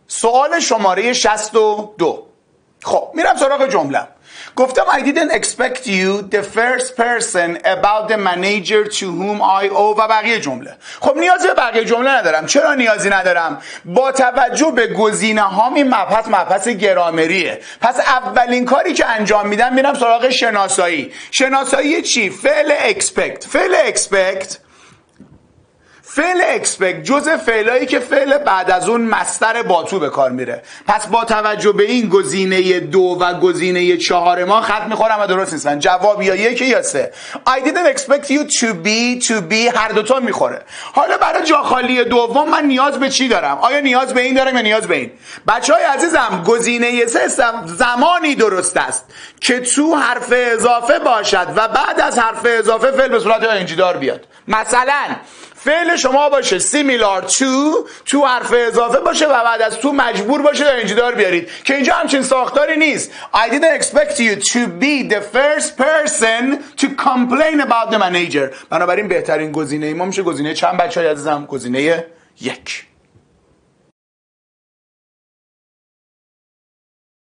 سوال شماره 62. خب میرم سراغ جمله. گفتم I didn't expect you the first person about the manager to whom I owe و بقیه جمله. خب نیازی به بقیه جمله ندارم. چرا نیازی ندارم؟ با توجه به گزینه هام این مبحث گرامریه. پس اولین کاری که انجام میدم میرم سراغ شناسایی. شناسایی چی؟ فعل expect. فعل expect جزء فعلایی که فعل بعد از اون مصدر با تو به کار میره. پس با توجه به این گزینه 2 و گزینه 4 ما خط میخورم و درست نیستن. جواب یا 1 یا 3. I didn't expect you to be هر دوتا میخوره. حالا برای جا خالی دوم من نیاز به چی دارم؟ آیا نیاز به این دارم یا نیاز به این؟ بچهای عزیزم گزینه 3 زمانی درست است که تو حرف اضافه باشد و بعد از حرف اضافه فعل به صورت انجی دار بیاد. مثلا فعل شما باشه similar to تو حرف اضافه باشه و بعد از تو مجبور باشه انجی دار بیارید که اینجا همچین ساختاری نیست. I didn't expect you to be the first person to complain about the manager. بنابراین بهترین گزینه ما میشه گزینه چند بچه‌های عزیزم؟ گزینه 1.